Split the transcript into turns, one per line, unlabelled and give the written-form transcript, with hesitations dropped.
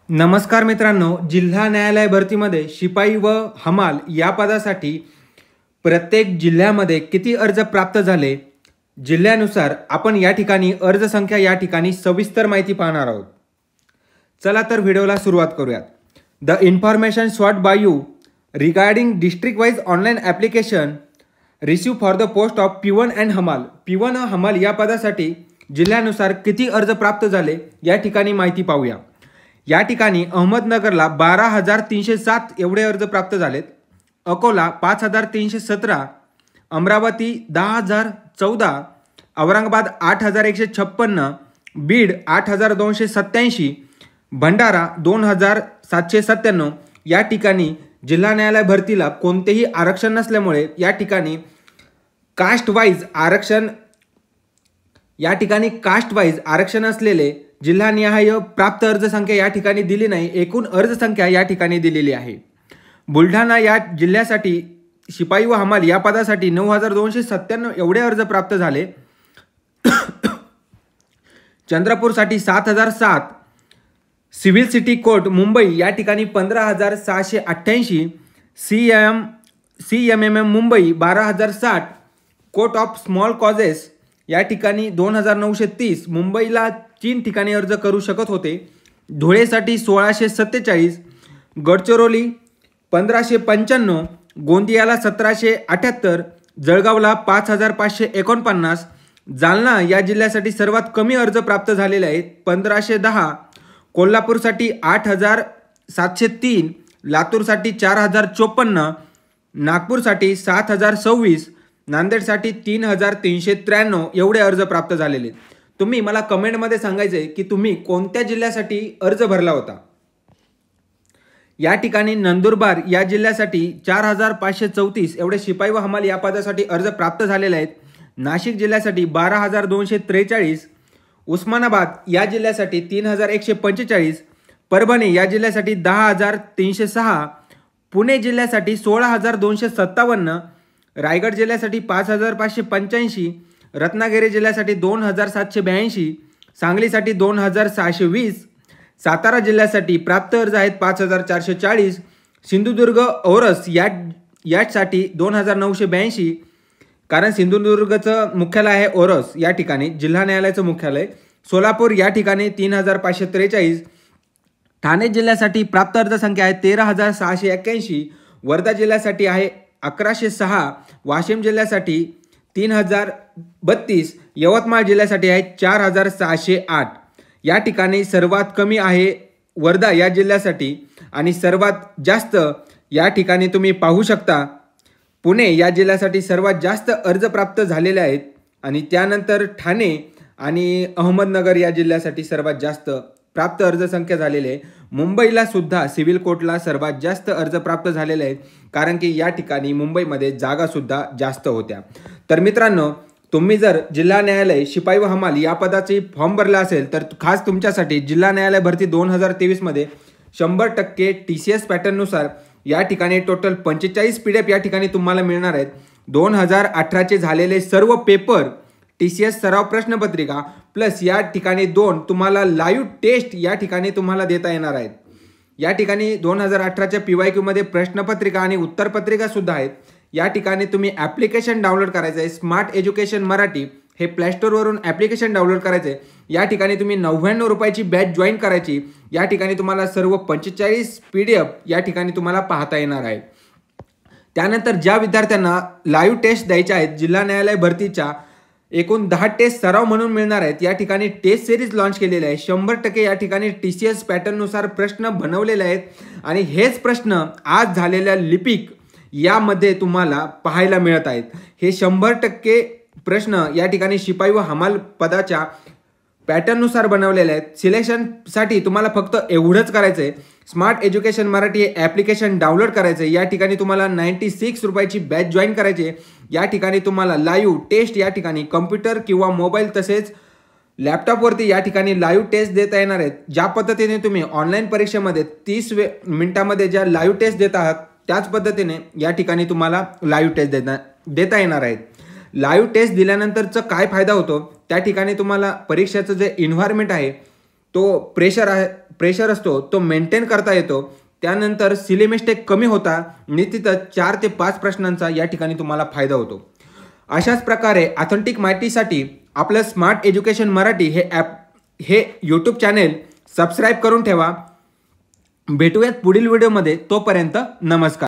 नमस्कार मित्रांनो, जिल्हा न्यायालय भरतीमध्ये शिपाई व हमाल या पदासाठी प्रत्येक जिल्ह्यामध्ये किती अर्ज प्राप्त झाले, जिल्ह्यानुसार आपण या ठिकाणी अर्ज संख्या या ठिकाणी सविस्तर माहिती पाहणार आहोत। चला तर व्हिडिओला सुरुवात करूयात। The information sought by you regarding district wise online application receive for the post of P1 and हमाल। P1 व हमाल या पदासाठी जिल्ह्यानुसार किती अर्ज प्राप्त झाले या ठिकाणी माहिती पाहूया। या ठिकाणी अहमदनगरला 12,307 एवढे अर्ज प्राप्त झालेत, अकोला 5,317, अमरावती 10,014, औरंगाबाद 8,156, बीड 8,287, भंडारा 2,797 या ठिकाणी जिल्हा न्यायालय भरतीला कोणतेही आरक्षण नसल्यामुळे या ठिकाणी कास्ट वाइज आरक्षण असलेले जिल्हानिहाय प्राप्त अर्ज संख्या या ठिकाणी दिली नाही, एकूण अर्ज संख्या या ठिकाणी दिलेली आहे। बुलढाणा या जिल्ह्यासाठी शिपाई व हमाल या पदासाठी 9,297 एवढे अर्ज प्राप्त झाले। चंद्रपूरसाठी 7,007, सिव्हिल सिटी कोर्ट मुंबई या ठिकाणी 15,688, CMM Mumbai 12,060, court of small causes या ठिकाणी 2,930, मुंबईला 3 ठिकाणी अर्ज करू शकत होते। धुळेसाठी 1,647, गडचिरोली 1,595, गोंदियाला 1,778, जळगावला 5,549, जालना या जिल्ह्यासाठी सर्वात कमी अर्ज प्राप्त झालेले आहेत 1,510, कोल्हापूरसाठी 8,703, लातूरसाठी 4,054, नागपूरसाठी 7,026, नांदेडसाठी 3,393 एवढे अर्ज प्राप्त झालेले। तुम्ही मला कमेंटमध्ये सांगायचे की तुम्ही कोणत्या जिल्ह्यासाठी अर्ज भरला होता। या ठिकाणी नंदुरबार या जिल्ह्यासाठी 4,534 एवढे शिपाई व हमाल या पदासाठी अर्ज प्राप्त झालेले आहेत। नाशिक जिल्ह्यासाठी 12,243, उस्मानाबाद या जिल्ह्यासाठी 3,145, परभणी या जिल्ह्यासाठी 10,306, पुणे जिल्ह्यासाठी 16,257, रायगड जिल्ह्यासाठी 5,585, रत्नागिरी जिल्ह्यासाठी 2,782, सांगलीसाठी 2,620, सातारा जिल्ह्यासाठी प्राप्त अर्ज आहेत 5,440, सिंधुदुर्ग औरस यासाठी 2,982, कारण सिंधुदुर्गचं मुख्यालय आहे औरस या ठिकाणी जिल्हा न्यायालयाचं मुख्यालय। सोलापूर या ठिकाणी 3,543, ठाणे जिल्ह्यासाठी प्राप्त अर्ज संख्या आहे 13,681, वर्धा जिल्ह्यासाठी आहे 1,106, वाशिम जिल्ह्यासाठी 3,032, यवतमाळ जिल्ह्यासाठी आहे 4,608। या ठिकाणी सर्वात कमी आहे वर्धा या जिल्ह्यासाठी आणि सर्वात जास्त या ठिकाणी तुम्ही पाहू शकता पुणे या जिल्ह्यासाठी सर्वात जास्त अर्ज प्राप्त झालेले आहेत आणि त्यानंतर ठाणे आणि अहमदनगर या जिल्ह्यासाठी सर्वात जास्त प्राप्त अर्ज संख्या झालेली आहे। मुंबईला सुद्धा सिव्हिल कोर्टला सर्वात जास्त अर्ज प्राप्त झालेले आहेत, कारण की या ठिकाणी मुंबईमध्ये जागा सुद्धा जास्त होत्या। तर मित्रांनो, तुम्ही जर जिल्हा न्यायालय शिपाई व हमाल या पदाचे फॉर्म भरला असेल तर खास तुमच्यासाठी जिल्हा न्यायालय भरती 2023 मध्ये 100% TCS पॅटर्ननुसार या ठिकाणी टोटल 45 PDF या ठिकाणी तुम्हाला मिळणार आहेत। 2018चे झालेले सर्व पेपर, TCS सराव प्रश्नपत्रिका प्लस या ठिकाणी 2 तुम्हाला लाईव्ह टेस्ट या ठिकाणी तुम्हाला देता येणार आहेत। या ठिकाणी 2018च्या PYQ मध्ये प्रश्नपत्रिका आणि उत्तरपत्रिका सुद्धा आहेत। या ठिकाणी तुम्ही ॲप्लिकेशन डाउनलोड करायचं आहे, स्मार्ट एज्युकेशन मराठी हे प्ले स्टोरवरून ॲप्लिकेशन डाउनलोड करायचं आहे। या ठिकाणी तुम्ही 99 रुपयाची बॅच जॉईन करायची। या ठिकाणी तुम्हाला सर्व 45 PDF या ठिकाणी तुम्हाला पाहता येणार आहे। त्यानंतर ज्या विद्यार्थ्यांना लाईव्ह टेस्ट द्यायच्या आहेत जिल्हा न्यायालय भरतीच्या एकूण 10 टेस्ट सराव म्हणून मिळणार आहेत। या ठिकाणी टेस्ट सिरीज लॉन्च केलेले आहे। 100% या ठिकाणी TCS पॅटर्ननुसार प्रश्न बनवलेले आहेत आणि हेच प्रश्न आज झालेल्या लिपिक यामध्ये तुम्हाला पाहायला मिळत आहेत। हे 100% प्रश्न या ठिकाणी शिपाई व हमाल पदाच्या पॅटर्ननुसार बनवलेले आहेत। सिलेक्शनसाठी तुम्हाला फक्त एवढंच करायचं आहे, स्मार्ट एज्युकेशन मराठी हे ॲप्लिकेशन डाउनलोड करायचं आहे। या ठिकाणी तुम्हाला 96 रुपयाची बॅच जॉईन करायची आहे। या ठिकाणी तुम्हाला लाईव्ह टेस्ट या ठिकाणी कम्प्युटर किंवा मोबाईल तसेच लॅपटॉपवरती या ठिकाणी लाईव्ह टेस्ट देता येणार आहेत। ज्या पद्धतीने तुम्ही ऑनलाईन परीक्षेमध्ये 30 मिनिटामध्ये ज्या लाईव्ह टेस्ट देत आहात त्याच पद्धतीने या ठिकाणी तुम्हाला लाईव्ह टेस्ट देता येणार आहेत। लाईव्ह टेस्ट दिल्यानंतरचा काय फायदा होतो, त्या ठिकाणी तुम्हाला परीक्षेचं जे एन्व्हायरमेंट आहे तो प्रेशर असतो तो मेंटेन करता येतो. त्यानंतर सिली मिस्टेक कमी होता आणि तिथं 4 ते 5 प्रश्नांचा या ठिकाणी तुम्हाला फायदा होतो. अशाच प्रकारे ऑथेंटिक माहितीसाठी आपलं स्मार्ट एज्युकेशन मराठी हे यूट्यूब चॅनेल सबस्क्राईब करून ठेवा. भेटूयात पुढील व्हिडिओमध्ये. तोपर्यंत नमस्कार.